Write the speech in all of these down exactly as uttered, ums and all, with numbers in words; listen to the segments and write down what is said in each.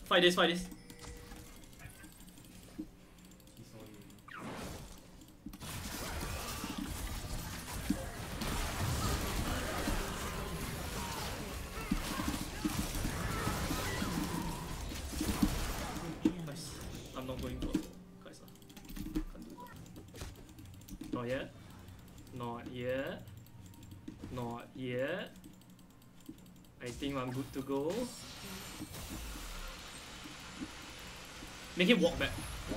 Fight this, fight this. Nice. I'm not going for Kai'Sa. Can't do that. Not yet. Not yet. Not yet. I think I'm good to go. Make him walk back.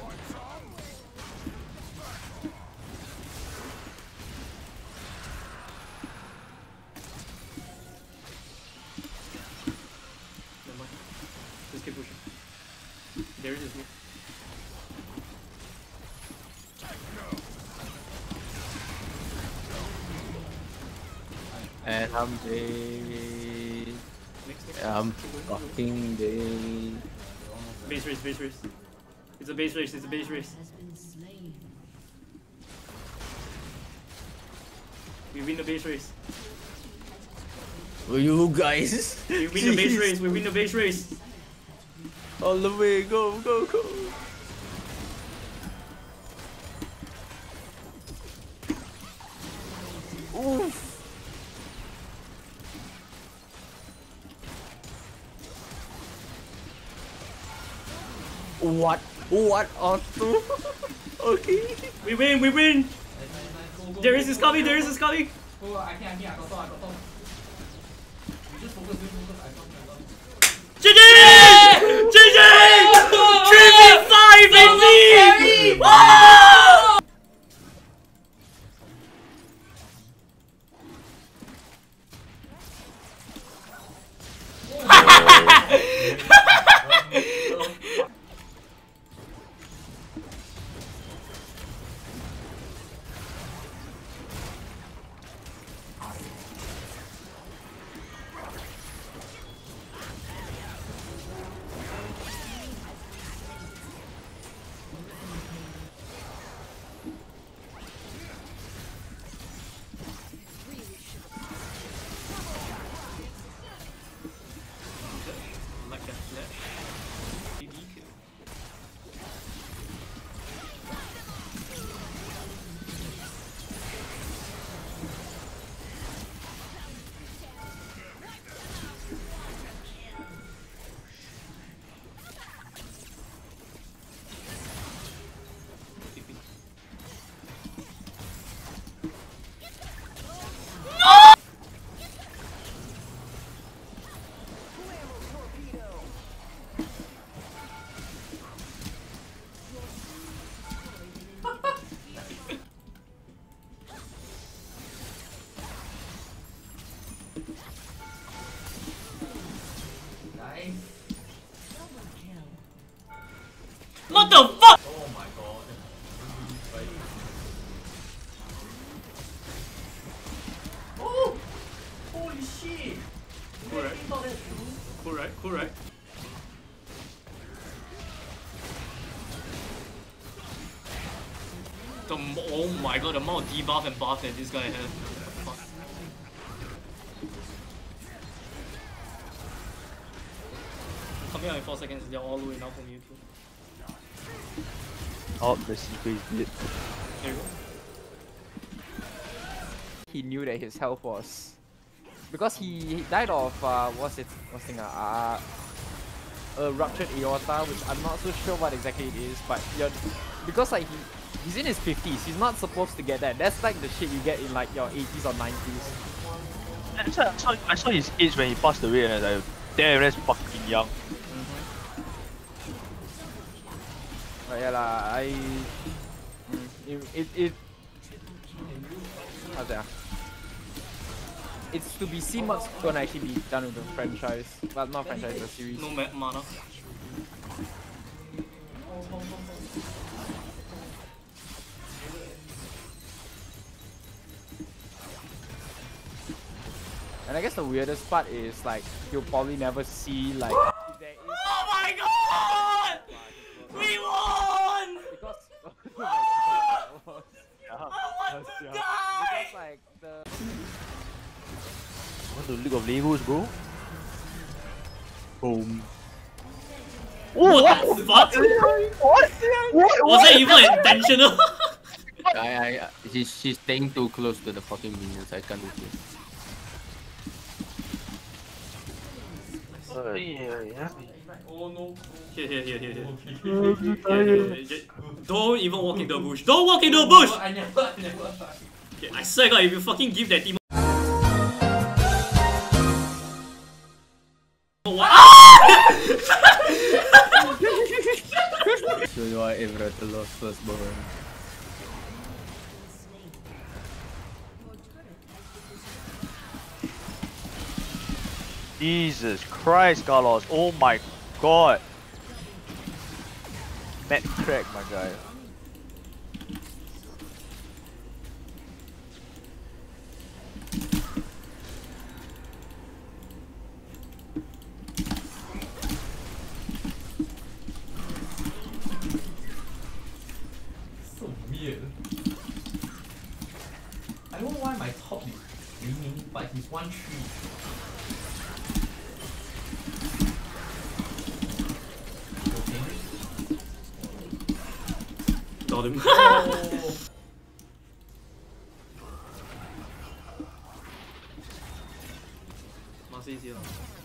Never mind. Just keep pushing. There it is. And I'm dead. Next, next. I'm fucking dead. Base race, base race. It's a base race, it's a base race. We win the base race. Oh, you guys. We win the base race, we win the base race. All the way, go, go, go. Oof. What? What auto? Okay. We win, we win! There is this coming, there is this coming! Oh, I can't, I can't, I got I got You just focus, just focus, I got G G! G G! three v five indeed! Wow! Like a flash. B B kill. Nice. What the fuck? Oh my god. Oh! Holy shit! Cool, right? Cool, right? Cool, right? The, oh my god, the amount of debuff and buff that this guy has. Fuck. Coming out in four seconds, they're all low enough for me to kill. Oh, the secret is lit. There you go. He knew that his health was because he, he died of uh, what's it what's thing uh, a ruptured aorta, which I'm not so sure what exactly it is, but you're, because like he he's in his fifties, he's not supposed to get that. That's like the shit you get in like your eighties or nineties. I saw, I saw, I saw his age when he passed away, and I was like, damn, that's fucking young. Mm-hmm. But yeah lah, I mm, it it, it how's that? It's to be seen what's gonna actually be done with the franchise, but not franchise, the series. No ma mana. And I guess the weirdest part is like you'll probably never see like if there is Oh my god! We won! because oh my god, I want to because die! like the What the League of Legos, bro? Boom. What? What? What? What? Was that even intentional? I, I, she's, she's staying too close to the fucking minions. I can't do this. Uh, yeah, yeah. Oh no. Here, here, here, here, here. Okay. Here, here, here, here. Don't even walk in the bush. Don't walk in the bush! I never, I never. Okay, I swear God, if you fucking give that team So you are ever the lost firstborn. Jesus Christ, Carlos. Oh my god. Matt crack, my guy. So weird. I don't know why my top is green, but he's one tree. got him. Oh. Marcy's here.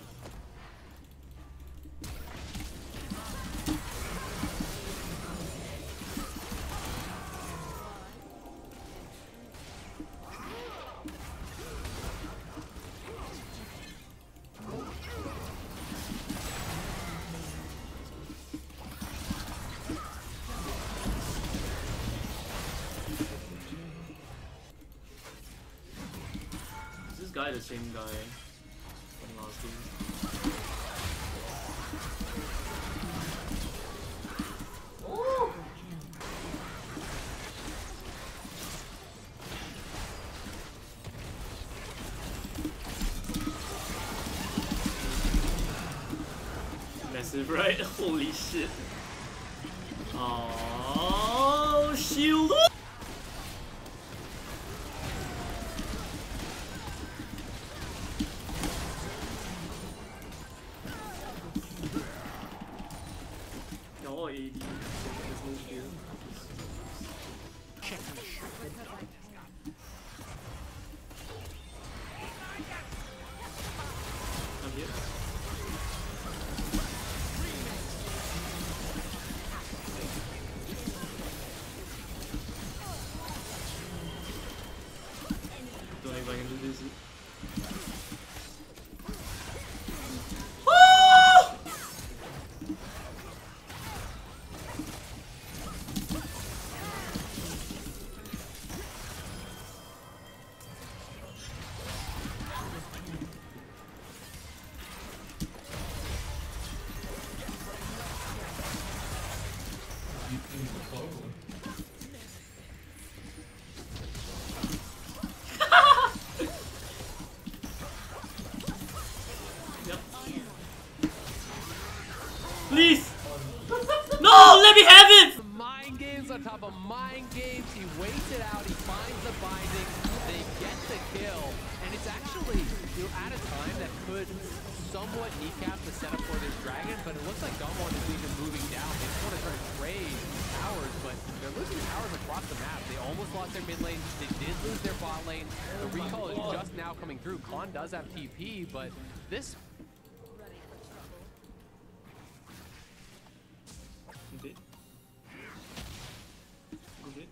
Is this guy the same guy from last game? Oh. Massive, right? Holy shit. Oh, shield! Oh, A D. There's no shield. I'm here. Don't know if I can do this. You think it's a problem? Yep. Please! No! Let me have it! Mind games on top of mind games. He waits it out. He finds the binding. They get the kill, and it's actually you're at a time that could somewhat kneecap the setup for this dragon. But it looks like Damwon is even moving down. They just want to try to trade towers, but they're losing towers across the map. They almost lost their mid lane. They did lose their bot lane. The recall is just now coming through. Khan does have T P, but this. Okay. Okay.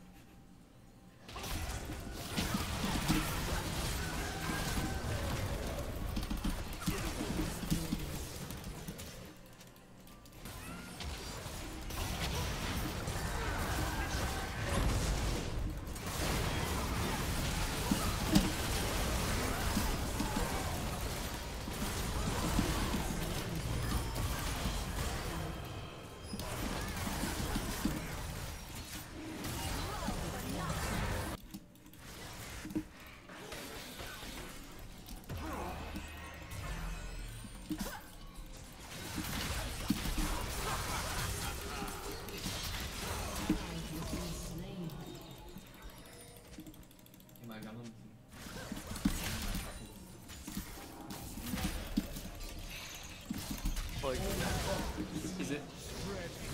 My gun. Is it?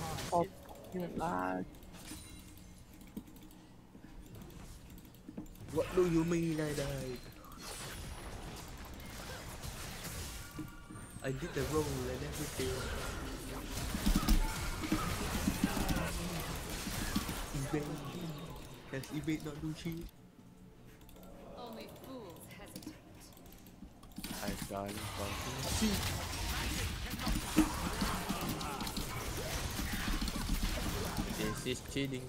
Oh, lag. What do you mean I died? I did the roll and everything. Evade. Does evade not do shit? Only fools hesitate. I got fucking shit. This is cheating.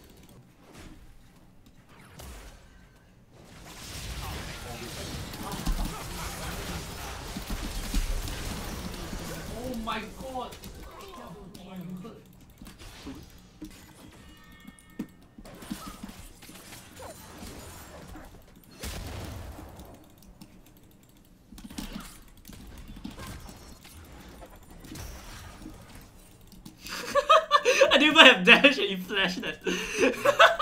Oh my god! I didn't even have dash and you flashed that.